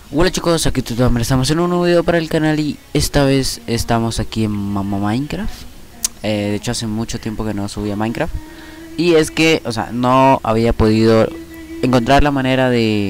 Hola chicos, aquí Tutamber, estamos en un nuevo video para el canal y esta vez estamos aquí en Minecraft. De hecho hace mucho tiempo que no subía Minecraft. Y es que, o sea, no había podido encontrar la manera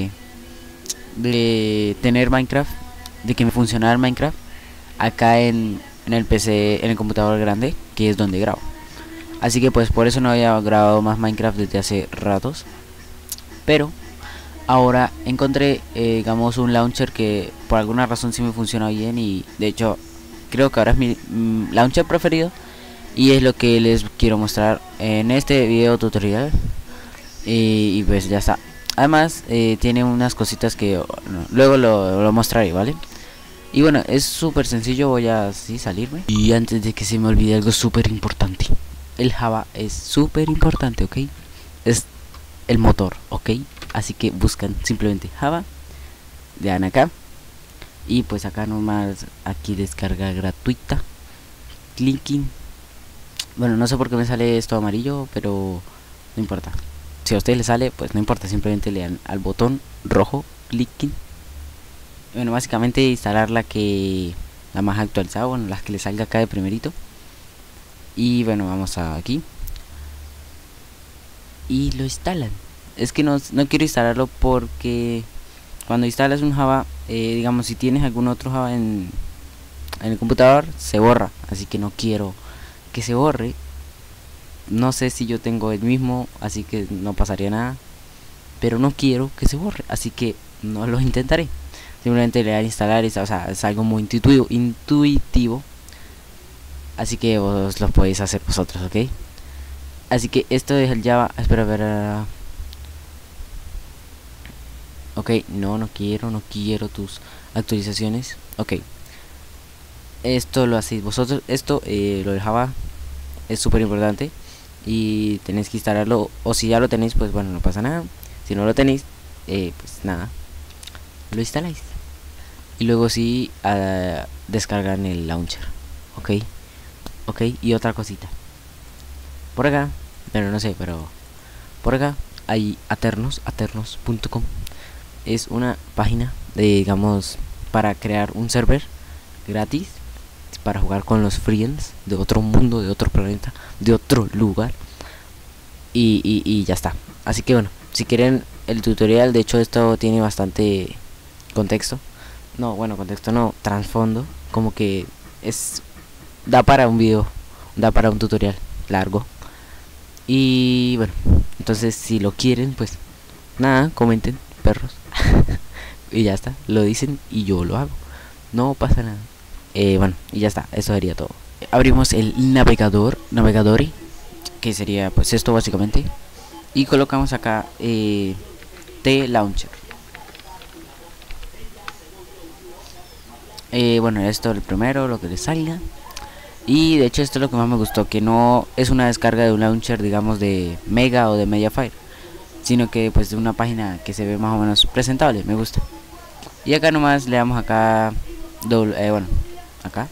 de tener Minecraft, de que me funcionara Minecraft acá en el PC, en el computador grande, que es donde grabo. Así que pues por eso no había grabado más Minecraft desde hace ratos. Pero ahora encontré, digamos, un launcher que por alguna razón sí me funciona bien y de hecho creo que ahora es mi launcher preferido y es lo que les quiero mostrar en este video tutorial y pues ya está. Además tiene unas cositas que luego lo mostraré, ¿vale? Y bueno, es súper sencillo, voy a así salirme. Y antes de que se me olvide algo súper importante, el Java es súper importante, ¿ok? Es el motor, ¿ok? Así que buscan simplemente Java, le dan acá y pues acá nomás, aquí descarga gratuita, clicking. Bueno, no sé por qué me sale esto amarillo, pero no importa. Si a ustedes les sale, pues no importa, simplemente le dan al botón rojo, clicking. Bueno, básicamente instalar la más actualizada, bueno, las que le salga acá de primerito. Y bueno, vamos a aquí y lo instalan. Es que no quiero instalarlo porque cuando instalas un Java, digamos, si tienes algún otro Java en el computador, se borra. Así que no quiero que se borre. No sé si yo tengo el mismo, así que no pasaría nada. Pero no quiero que se borre, así que no lo intentaré. Simplemente le daré a instalar, o sea, es algo muy intuitivo. Así que vos lo podéis hacer vosotros, ¿ok? Así que esto es el Java. Espera, a ver. Ok, no quiero tus actualizaciones. Ok, esto lo hacéis vosotros. Esto lo del Java es súper importante y tenéis que instalarlo. O si ya lo tenéis, pues bueno, no pasa nada. Si no lo tenéis, pues nada, lo instaláis. Y luego sí descargan el launcher. Ok, ok, y otra cosita. Por acá, pero no sé, pero por acá hay aternos.com. Es una página de, digamos, para crear un server gratis para jugar con los friends de otro mundo, de otro planeta, de otro lugar. Y ya está. Así que bueno, si quieren el tutorial, de hecho esto tiene bastante contexto. No, bueno, contexto no, trasfondo. Como que es, da para un video, da para un tutorial largo. Y bueno, entonces si lo quieren, pues nada, comenten, perros. Y ya está, lo dicen y yo lo hago. No pasa nada. Bueno, y ya está, eso sería todo. Abrimos el navegador, que sería pues esto básicamente. Y colocamos acá T-Launcher. Bueno, esto es el primero, lo que les salga. Y de hecho esto es lo que más me gustó, que no es una descarga de un launcher, digamos, de Mega o de Mediafire, sino que pues de una página que se ve más o menos presentable, me gusta. Y acá nomás le damos acá, bueno, acá,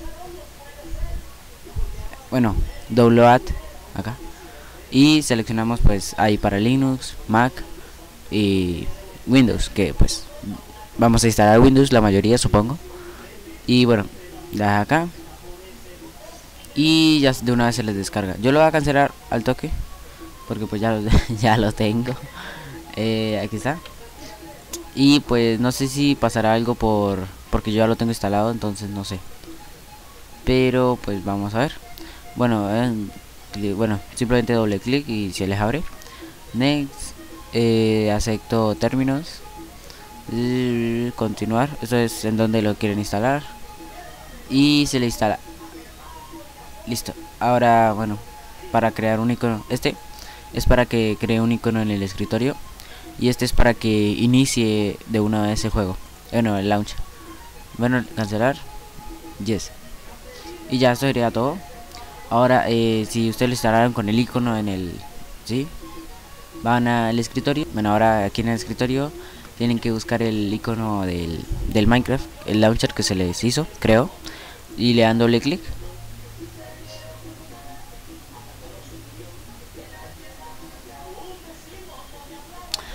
bueno, download, acá. Y seleccionamos pues ahí para Linux, Mac y Windows, que pues vamos a instalar Windows, la mayoría supongo. Y bueno, la acá. Y ya de una vez se les descarga. Yo lo voy a cancelar al toque, porque pues ya lo tengo. Aquí está. Y pues no sé si pasará algo porque yo ya lo tengo instalado, entonces no sé. Pero pues vamos a ver. Bueno, bueno, simplemente doble clic y se les abre. Next, acepto términos. Continuar. Eso es en donde lo quieren instalar. Y se le instala. Listo. Ahora, bueno, para crear un icono. Este es para que cree un icono en el escritorio. Y este es para que inicie de una vez el juego. Bueno, el launcher. Bueno, cancelar. Yes. Y ya, eso sería todo. Ahora, si ustedes lo instalaron con el icono en el... ¿Sí? Van al escritorio. Bueno, ahora aquí en el escritorio tienen que buscar el icono del Minecraft, el launcher que se les hizo, creo. Y le dan doble clic.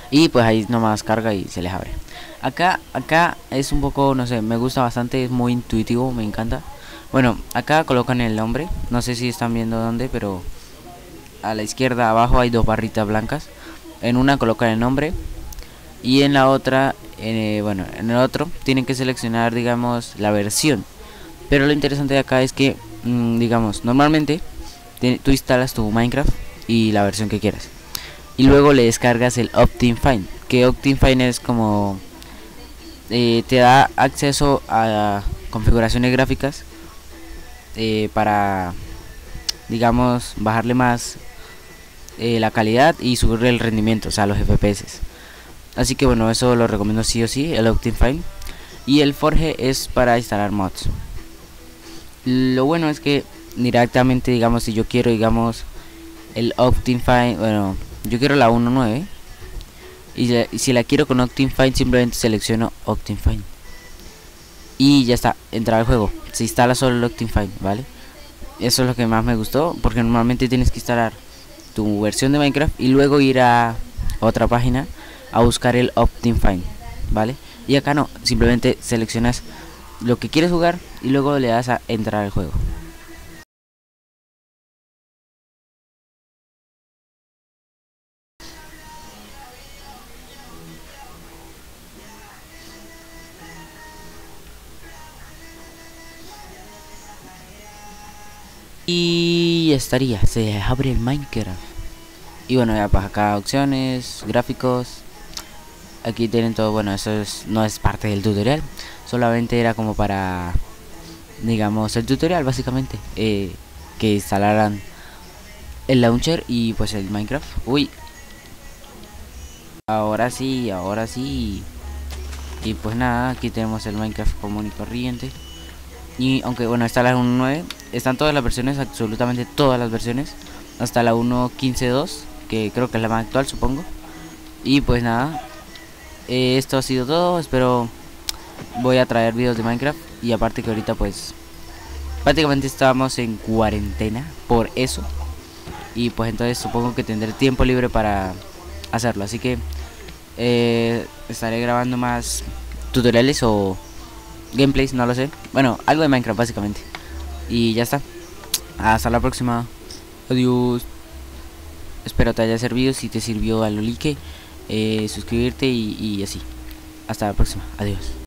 y pues ahí nomás carga y se les abre. Acá es un poco, no sé, me gusta bastante, es muy intuitivo, me encanta. Bueno, acá colocan el nombre, no sé si están viendo dónde, pero a la izquierda abajo hay dos barritas blancas. En una colocan el nombre y en la otra, bueno, en el otro tienen que seleccionar, digamos, la versión. Pero lo interesante de acá es que, digamos, normalmente tú instalas tu Minecraft y la versión que quieras. Y luego le descargas el Optifine, que Optifine es como te da acceso a configuraciones gráficas para, digamos, bajarle más la calidad y subirle el rendimiento, o sea, los FPS. Así que bueno, eso lo recomiendo sí o sí, el Optifine. Y el Forge es para instalar mods. Lo bueno es que directamente, digamos, si yo quiero, digamos, el Optifine, bueno, yo quiero la 1.9 y si la quiero con Optifine simplemente selecciono Optifine y ya está, entra al juego, se instala solo el Optifine, ¿vale? Eso es lo que más me gustó, porque normalmente tienes que instalar tu versión de Minecraft y luego ir a otra página a buscar el Optifine, ¿vale? Y acá no, simplemente seleccionas lo que quieres jugar y luego le das a entrar al juego. Y estaría, se abre el Minecraft. Y bueno, ya pues acá opciones, gráficos. Aquí tienen todo, bueno, eso no es parte del tutorial. Solamente era como para, digamos, el tutorial básicamente. Que instalaran el launcher y pues el Minecraft. Uy, ahora sí, ahora sí. Y pues nada, aquí tenemos el Minecraft común y corriente. Y aunque bueno, está la 1.9, están todas las versiones, absolutamente todas las versiones, hasta la 1.15.2, que creo que es la más actual, supongo. Y pues nada, esto ha sido todo. Espero voy a traer videos de Minecraft. Y aparte que ahorita pues prácticamente estamos en cuarentena por eso. Y pues entonces supongo que tendré tiempo libre para hacerlo. Así que estaré grabando más tutoriales o gameplays, no lo sé. Bueno, algo de Minecraft básicamente. Y ya está. Hasta la próxima. Adiós. Espero te haya servido. Si te sirvió, dale like, suscribirte y así. Hasta la próxima. Adiós.